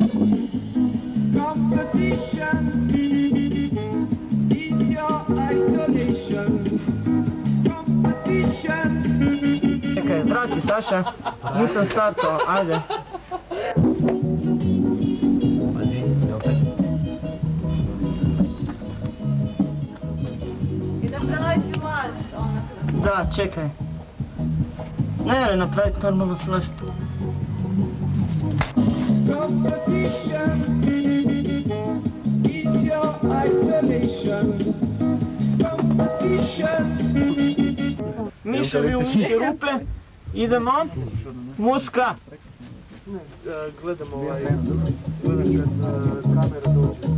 Competition is your isolation. Competition. Čekaj, vrati Saša, nisam startao, ajde. I napraviti flash, Da, čekaj. Ne, napraviti normalno flash. Competition is your isolation. Competition. Miševi u uši rupe, idemo. Muska. Gledamo gledam kad kamera dođe.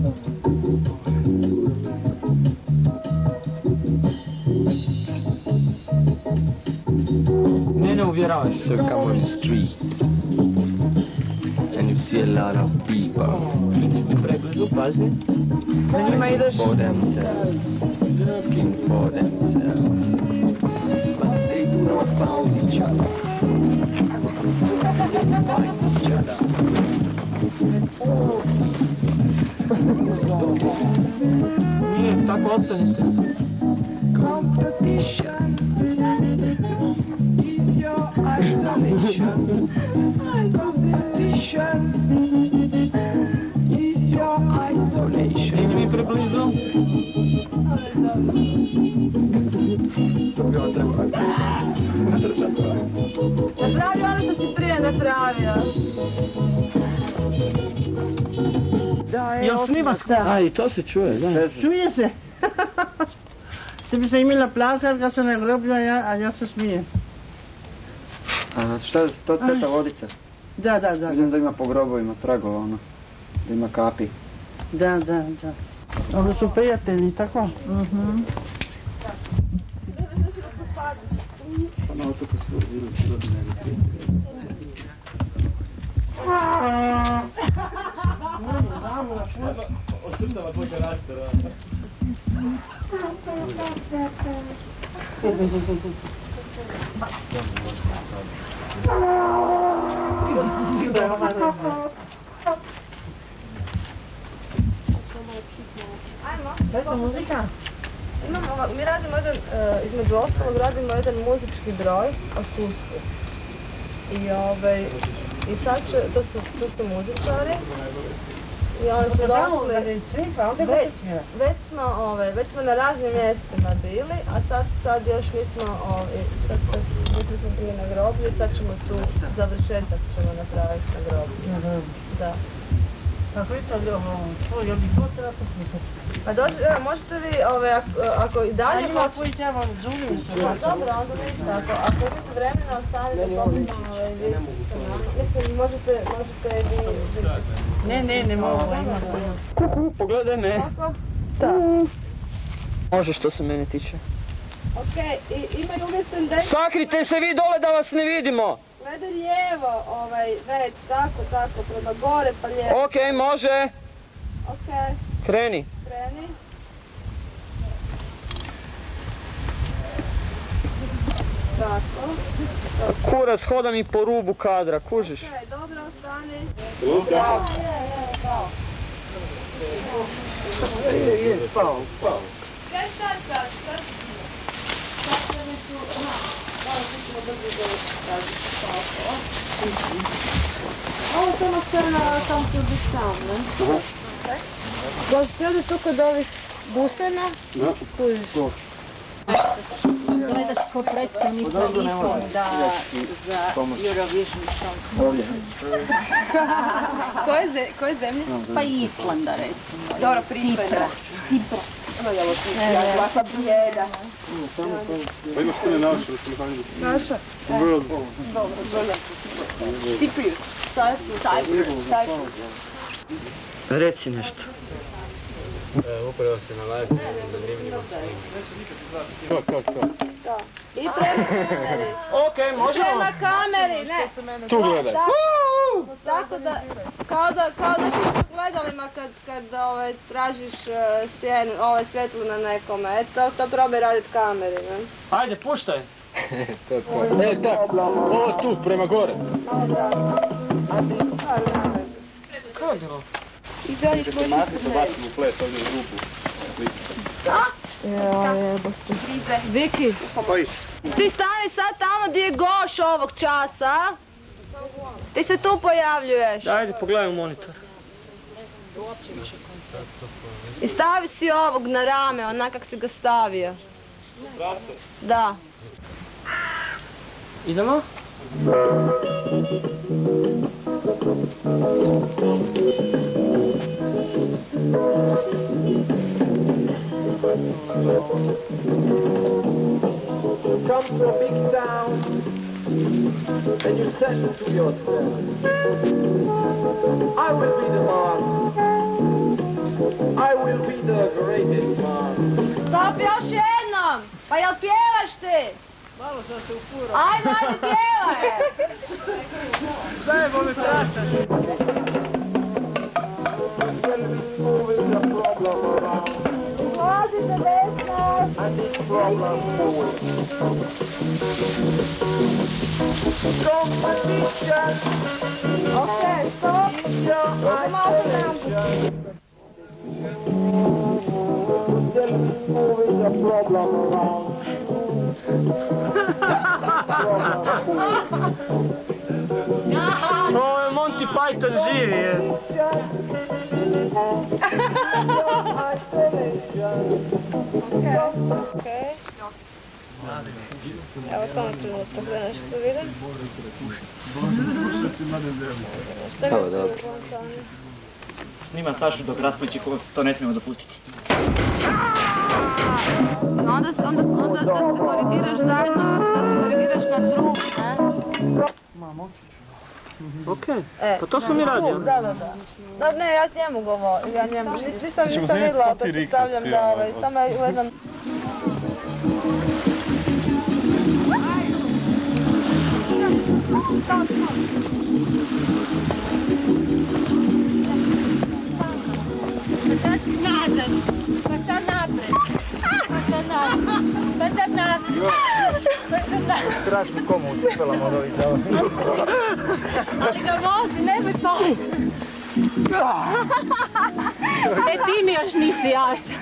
Mene uvjeravaš. So come on the streets and you see a lot of people Pregledu, pazi. Za njima ideš. for themselves, looking for themselves, but they do not find each other. Find each other. Nije, tako ostanite. Competition is your isolation. Competition is your isolation. Idi mi preblizu. napravi ono što si prije napravio. Jel snima? A, i to se čuje, da. Čuje se. Se bi se imela plakati kad se ne groblja, a ja se smijem. A šta je to Sveta Vodica? Da. Vidim da ima po grobovima tragova, ono. Da ima kapi. Da. Ovo su prijatelji, tako? Pa na otoku su bili srodni prijatelji. Osvrtava tvoj karakter. Eto muzika. Mi radimo jedan, između ostalog radimo jedan muzički broj o sudstvu. I sad će, to su muzičari. I oni su došli, već smo na raznim mjestima bili, a sad još nismo, sad smo bili na groblju i sad ćemo tu završetak ćemo napraviti na groblju. Da. Kako je sad ovo, jel bi to treba poslušati? Pa dođe, evo, možete vi, ako i dalje ima koji treba zulim isto. Dobro, onda ništa, ako imate vremena ostanite posljedno vidite sa nama. Mislim, možete vi... Ne mogu, ima. Pogledaj me. Kako? Može što se mene tiče. Okej, imaju uvijek tendenciju... Sakrite se vi dole da vas ne vidimo. Gledaj lijevo, već, tako, prema gore pa lijevo. Okej, može. Okej, Kreni. kreni. Tako. Kurac, hoda mi po rubu kadra, kužiš? Okej, dobro, ostani. Kaj sad? Ovo samo crna, samo će biti sam, ne? Možete ovdje tu kod ovih busena? Da. Kužiš. Gledaš ko predstavnica Islanda za Eurovision Song. Ovdje. Koje zemlje? Pa Islanda recimo. Dobro, pristojno. Cipra. Ja glasa bijeda. Pa imaš tu ne naočar, što mi hangi. Naša? Dobro. Cyprus. Cyprus. Reci nešto. Upravo se nalazi na zanimljivom snimu. Kako? Da. I prema kameri. Okej, možemo? Prema kameri, ne. Tu gledaj. Tako da, kao da što gledalima kad tražiš sjenu, svjetlo na nekome, to probaj raditi kameri, ne? Ajde, puštaj. Tak, ovo tu, prema gore. Šta je bilo? I dalje Kad se makli se bacimo u ples ovdje u grupu. jebote. Viki, ti stani sad tamo gdje je Goš ovog časa, a? Ti se tu pojavljuješ. Ajde, pogledaj u monitor. I stavi si ovog na rame, onak kak si ga stavio. Da. Idemo? Come to a big town and you said to yourself, I will be the man. I will be the greatest man. Stop još jednom! Pa jel pjevaš ti? Malo sam se upurao. Ajde, pjevaj! Daj, bome prašan. Polazi se desno! And this problem forward. Competition Ok, stop! is your isolation. Moving the problem around. Ovo je Monty Python živi je. Ok. Evo samo trenutak da nešto vidim. Evo, dobro. Snimam Sašu dok raspliči, to ne smijemo dopustiti. Onda da se korigiraš zajedno, da se korigiraš na drugi, ne? Okej, pa to sam i radio. Da. Da, ne, ja njemu govorim, nisam vidjela, pretpostavljam da samo je u jednom... Pa sad napred. Strašni komu ucipela od ovih dala. Ali ga vozi, nemoj pali. Ti mi još nisi jasan.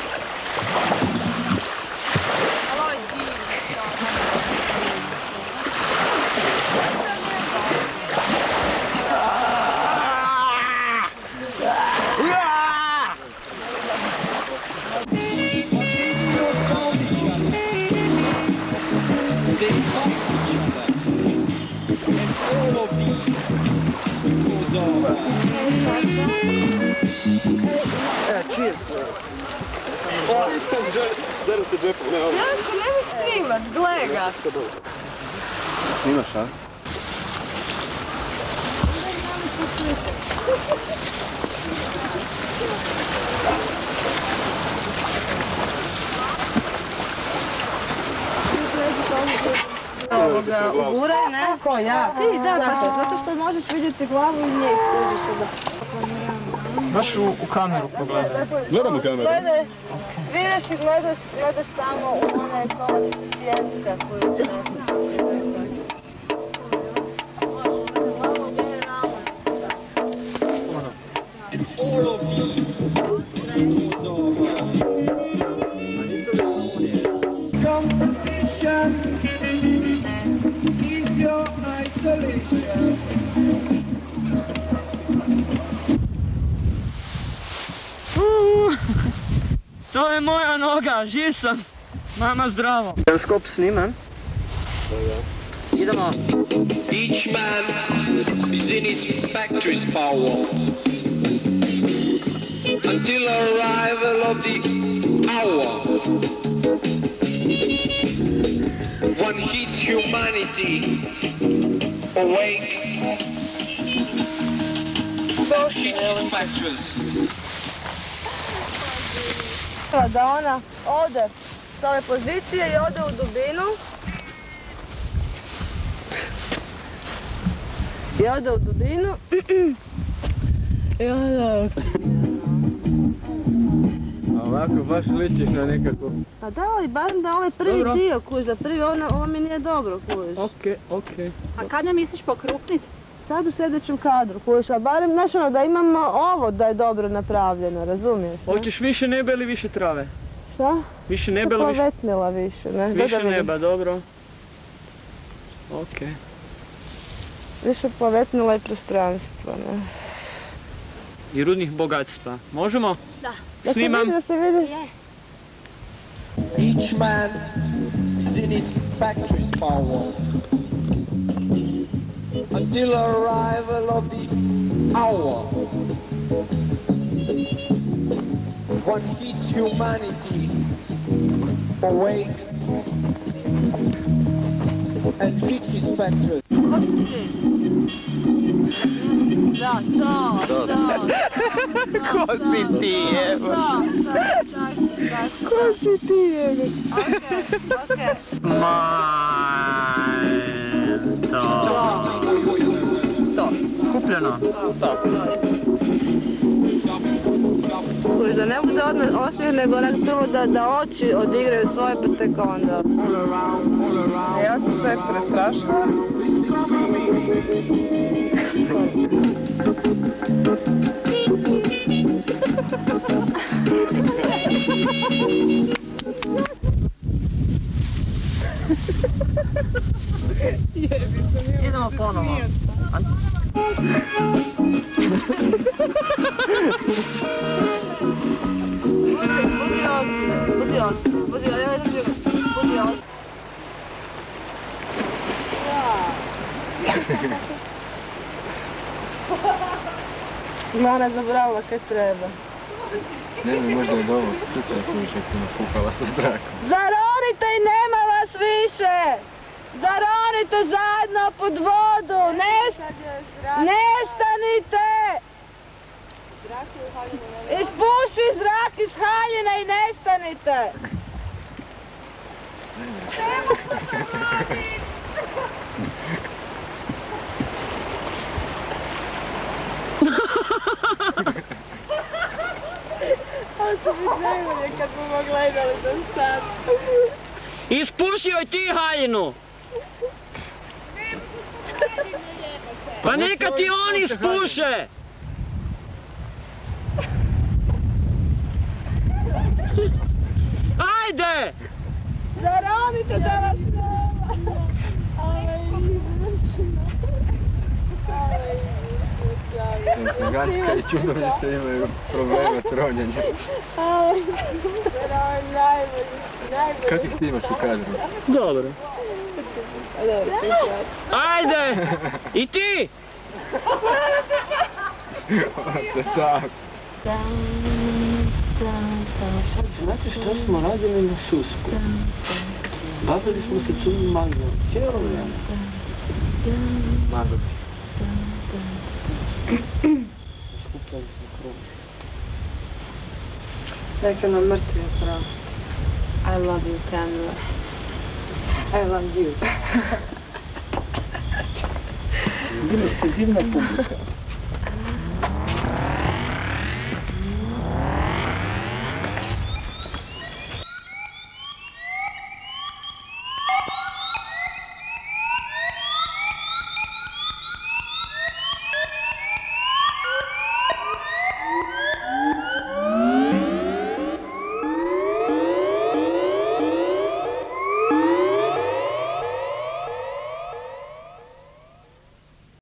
Cheers. Dere se džepom, ne ovo. Janko, nemoj snimat, gle ga. Snimaš, a? Ovoga, uguraj, ne? Ko, ja? Ti, da, pa zato što možeš vidjeti glavu i njih uđeš od... Baš u kameru pogledaj. Gledam u kameru. Gledaj, sviraš i gledaš tamo u onaj komad pijeska koji se... Competition is your isolation. To je moja noga, živ sam. Mama zdravo. Skop sniman. Idemo. Each man is in his factory's power until arrival of the hour when his humanity awake and hit his factories. Da ona ode s ove pozicije i ode u dubinu. I ode u dubinu. I onda... Ovako baš ličiš na nekako... Pa da, ali barem da ovaj prvi dio kuž, za prvi ovo mi nije dobro kuž. Okej. A kad ne misliš pokrupnit? sad u sljedećem kadru, kužiš, a barem, znaš ono, da imamo ovo da je dobro napravljeno, razumiješ? Ne? Hoćeš više neba ili više trave? Šta? Više neba ili više... Povetnila više, ne? Više neba, dobro. Okej. Više povetnila i prostranstvo, ne? I rudnih bogatstva. Možemo? Da. Snimam. Da se vidi? Each man is in his factory's power until arrival of the hour when his humanity awake and hit his factory. Da, to. Ko si ti, evo? Ko si ti, evo? Okej. To. Kupljeno. Kužiš, da ne bude odmah osmijeh, nego onak prvo da oči odigraju svoje, pa tek onda. Ja sam sve prestrašila. Idemo ponovo. Budi ozbiljan. Mara zabrala kaj treba. Ne, možda je dobro, super kuviš jak si napukala sa zrakom. Zaronite i nema vas više! Zaronite zajedno pod vodu! Nestanite! Ispuši zrak iz haljine i nestanite! Ovo će biti najbolje kad bomo gledali do sad. Ispušio ti haljinu! Pa neka ti oni ispuše! Ajde! Zaronite da vas nema! Cigančka i čudovište imaju problema s ronjenjem. Kako ih snimaš u kadru? Dobro. Ajde! I ti! Oce tako. Sad znate što smo radili na Susku? Bavili smo se crnim magijom. Cijelo vrijeme. Magom. Skupljali smo krov. Neka nam mrtvi oprosti. I love you, Kamila. I love you. Bili ste divna publika.